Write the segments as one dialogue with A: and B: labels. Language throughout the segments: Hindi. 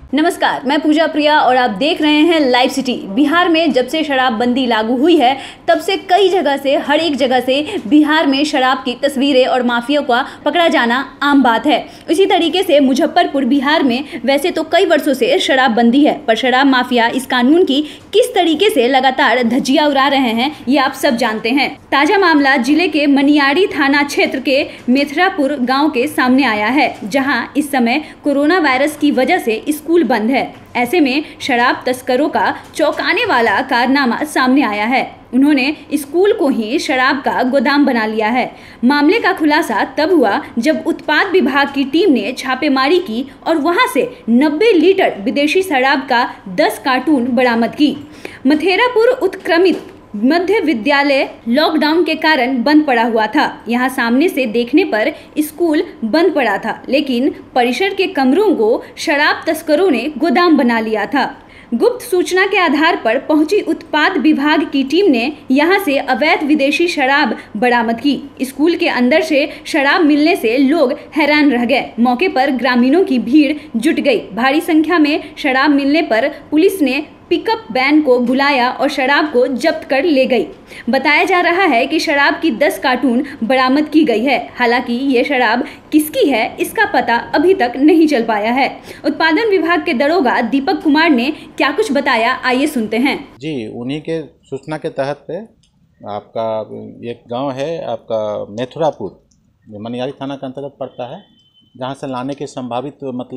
A: नमस्कार, मैं पूजा प्रिया और आप देख रहे हैं लाइव सिटी। बिहार में जब से शराबबंदी लागू हुई है तब से कई जगह से, हर एक जगह से बिहार में शराब की तस्वीरें और माफिया का पकड़ा जाना आम बात है। इसी तरीके से मुजफ्फरपुर बिहार में वैसे तो कई वर्षों से शराबबंदी है, पर शराब माफिया इस कानून की किस तरीके से लगातार धज्जियां उड़ा रहे हैं ये आप सब जानते हैं। ताजा मामला जिले के मनियारी थाना क्षेत्र के मेथरापुर गाँव के सामने आया है, जहाँ इस समय कोरोना वायरस की वजह से स्कूल बंद है। ऐसे में शराब तस्करों का चौंकाने वाला कारनामा सामने आया है। उन्होंने स्कूल को ही शराब का गोदाम बना लिया है। मामले का खुलासा तब हुआ जब उत्पाद विभाग की टीम ने छापेमारी की और वहां से 90 लीटर विदेशी शराब का 10 कार्टून बरामद की। मथेरापुर उत्क्रमित मध्य विद्यालय लॉकडाउन के कारण बंद पड़ा हुआ था। यहाँ सामने से देखने पर स्कूल बंद पड़ा था, लेकिन परिसर के कमरों को शराब तस्करों ने गोदाम बना लिया था। गुप्त सूचना के आधार पर पहुंची उत्पाद विभाग की टीम ने यहां से अवैध विदेशी शराब बरामद की। स्कूल के अंदर से शराब मिलने से लोग हैरान रह गए। मौके पर ग्रामीणों की भीड़ जुट गई। भारी संख्या में शराब मिलने पर पुलिस ने पिकअप वैन को बुलाया और शराब को जब्त कर ले गई। बताया जा रहा है कि शराब की 10 कार्टून बरामद की गई है। हालांकि ये शराब किसकी है इसका पता अभी तक नहीं चल पाया है। उत्पादन विभाग के दरोगा दीपक कुमार ने क्या कुछ बताया, आइए सुनते हैं।
B: जी, उन्हीं के सूचना के तहत पे आपका एक गांव है आपका मेथुरापुर, मनियारी थाना के अंतर्गत पड़ता है, जहां से लाने की संभावित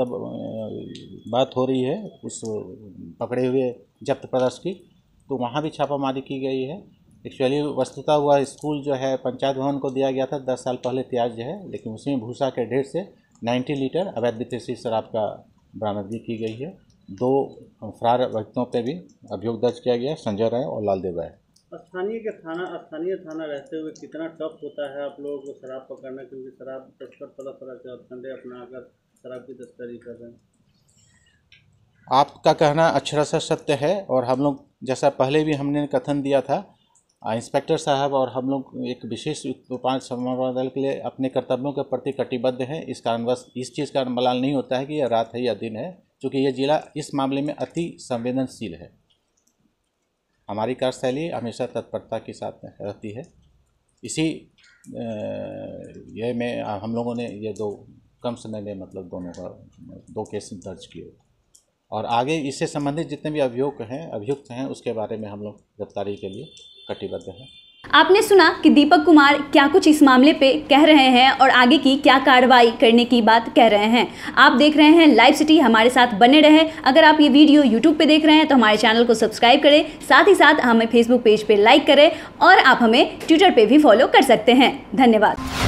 B: बात हो रही है उस पकड़े हुए जब्त प्रदर्श की। तो वहां भी छापामारी की गई है। एक्चुअली वस्तुतः हुआ स्कूल जो है पंचायत भवन को दिया गया था 10 साल पहले त्याज्य है, लेकिन उसमें भूसा के ढेर से 90 लीटर अवैध विदेशी शराब का बरामदगी की गई है। 2 फरार व्यक्तियों पर भी अभियोग दर्ज किया गया, संजय राय और लालदेव राय।
C: स्थानीय थाना रहते हुए कितना टफ होता है आप लोगों को शराब पकड़ना, क्योंकि शराब तस्कर तरह के हथकंडे अपनाकर शराब की तस्करी कर रहे हैं।
B: आपका कहना अक्षरशः सत्य है और हम लोग जैसा पहले भी हमने कथन दिया था, इंस्पेक्टर साहब और हम लोग एक विशेष उत्पाद समन्वय दल के लिए अपने कर्तव्यों के प्रति कटिबद्ध हैं। इस कारणवश इस चीज़ का मलाल नहीं होता है कि यह रात है या दिन है, क्योंकि यह जिला इस मामले में अति संवेदनशील है। हमारी कार्यशैली हमेशा तत्परता के साथ रहती है। इसी ये में हम लोगों ने ये 2 कम समय में मतलब दोनों का 2 केस दर्ज किए और आगे इससे संबंधित जितने भी अभियुक्त हैं उसके बारे में हम लोग गिरफ्तारी के लिए कटिबद्ध हैं।
A: आपने सुना कि दीपक कुमार क्या कुछ इस मामले पे कह रहे हैं और आगे की क्या कार्रवाई करने की बात कह रहे हैं। आप देख रहे हैं लाइव सिटी, हमारे साथ बने रहे। अगर आप ये वीडियो यूट्यूब पे देख रहे हैं तो हमारे चैनल को सब्सक्राइब करें, साथ ही साथ हमें फेसबुक पेज पे लाइक करें और आप हमें ट्विटर पे भी फॉलो कर सकते हैं। धन्यवाद।